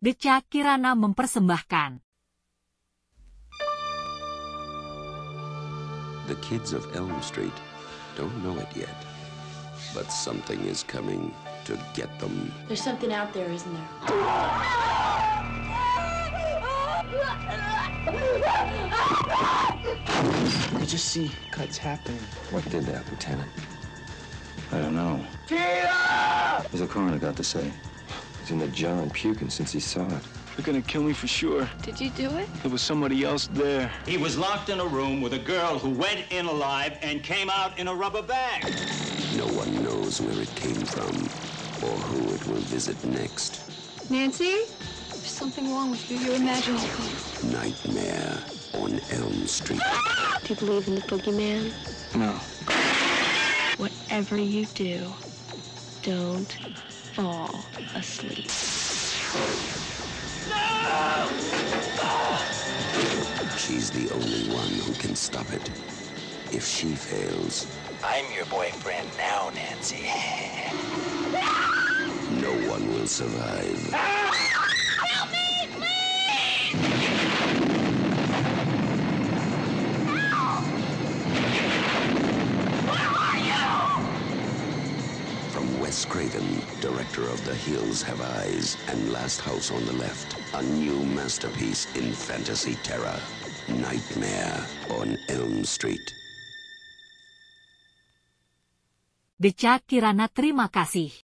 Decak Kirana mempersembahkan. The kids of Elm Street don't know it yet, but something is coming to get them. There's something out there, isn't there? I just see cuts happening. What did that, Lieutenant? I don't know. Tina! What's the coroner got to say? He's in the jar and puking since he saw it. They're gonna kill me for sure. Did you do it? There was somebody else there. He was locked in a room with a girl who went in alive and came out in a rubber bag. No one knows where it came from or who it will visit next. Nancy? There's something wrong with you. You're imagining things. Nightmare on Elm Street. Do you believe in the boogeyman? No. Whatever you do, don't fall asleep. She's the only one who can stop it. If she fails, I'm your boyfriend now, Nancy. no one will survive. Help me, please! From Wes Craven, director of The Hills Have Eyes and Last House on the Left, a new masterpiece in fantasy terror, Nightmare on Elm Street. Decak Kirana terima kasih.